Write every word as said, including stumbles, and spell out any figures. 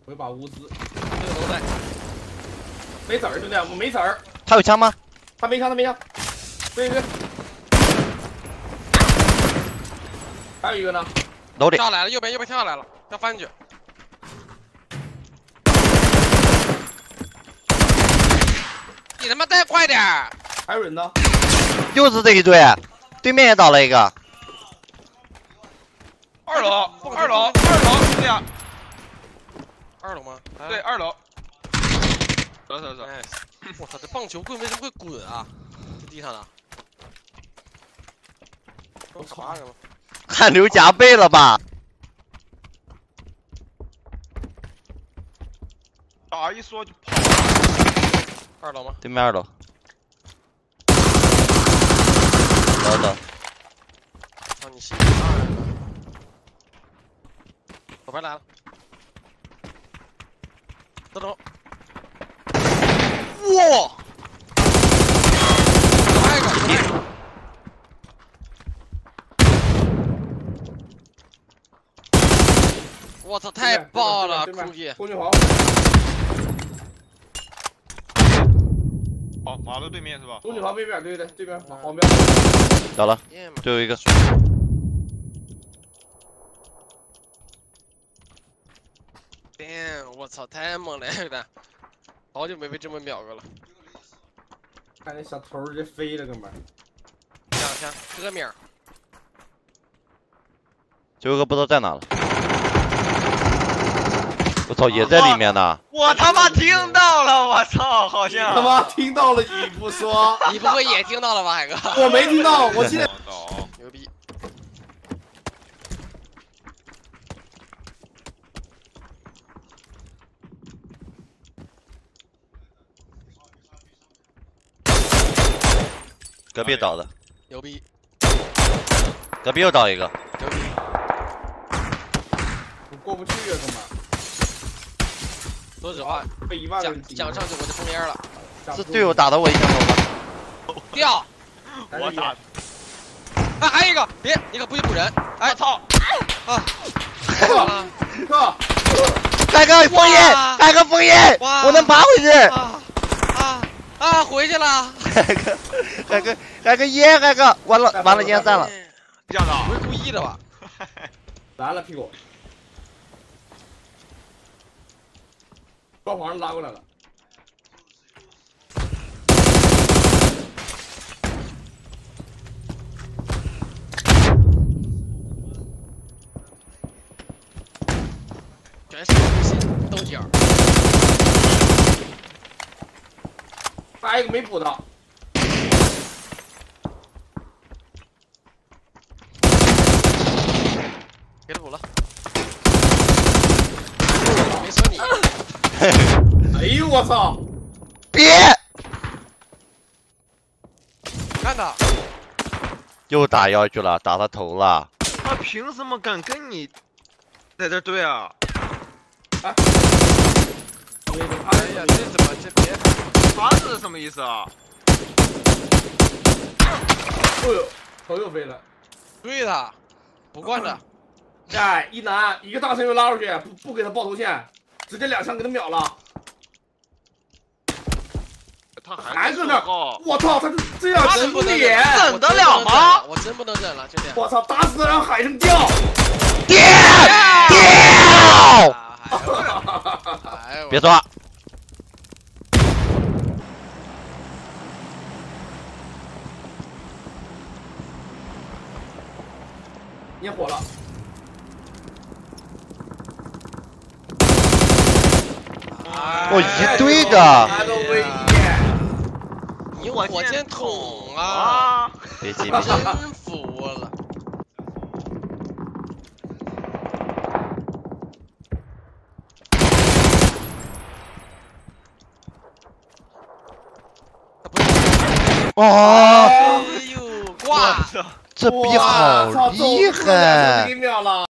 我有把物资， 这个都在。 没子儿，兄弟，我没子儿。 他有枪吗？ 他没枪，他没枪。对对。还有一个呢。 楼里。 跳下来了，右边右边跳下来了，要翻进去。你他妈再快点！ 还有人呢。 又是这一队，对面也倒了一个。 二楼，二楼，二楼，兄弟。 二楼吗？ 对，二楼。走走走。 哎，我操，这棒球棍为什么会滚啊？在地上呢。都干嘛去了？ 汗流浃背了吧？ 打一说就跑。 二楼吗？ 对面二楼。等等。 操你心里二呢？左边来了。等等。哇！还有一个，还有一个。我操，太爆了，空弟！ 空军好。 好，马路对面是吧？ 空军好对面，对对对，对面黄标。 倒了，最后一个。 damn， 我操，太猛了，有点。好久没被这么秒过了。 看那小头直接飞了，哥们儿。 两枪，哥们儿。 最后一个不知道在哪了。我操，也在里面呢。 我他妈听到了，我操，好像。 他妈听到了，你不说。 你不会也听到了吧，海哥？ 我没听到，我现在。 牛逼。 隔壁倒的， 牛逼！ 隔壁又倒一个， 牛逼！ 我过不去啊，哥们儿。 说实话， 被一万讲讲上去我就封烟了。 是队友打的我一枪头吗？ 掉！ 我打。 啊，还有一个，别，你可不许补人！哎，操！啊！ 哥，哥， 海哥封印，海哥封印，我能爬回去。 啊啊啊！回去了。 海哥，海哥，海哥耶，海哥，完了完了，烟散了。 这样的， 不是故意的吧？ 来了屁股，装潢拉过来了。 全是无心豆角。 还有一个没补到。 给他补了。没说你。 哎呦我操！ 别！ 看他。 又打下去了，打他头了。 他凭什么敢跟你在这对啊？ 哎， 哎呀，这怎么这别？ 他是什么意思啊？ 哦呦，头又飞了。 对的，不惯的。 哎，一男一个大神又拉出去，不不给他爆头线，直接两枪给他秒了。 他还搁那，我操，他这样真不能脸， 忍得了吗？ 我真不能忍了，兄弟。 我操，打死他让海上掉， 掉掉！别说话。 捏火了。 我一队的。 你用火箭筒啊！ 别急， 别急，真服了。 哦！ 哎呦，挂！ 这逼好厉害！